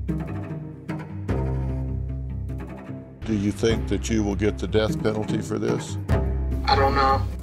Do you think that you will get the death penalty for this? I don't know.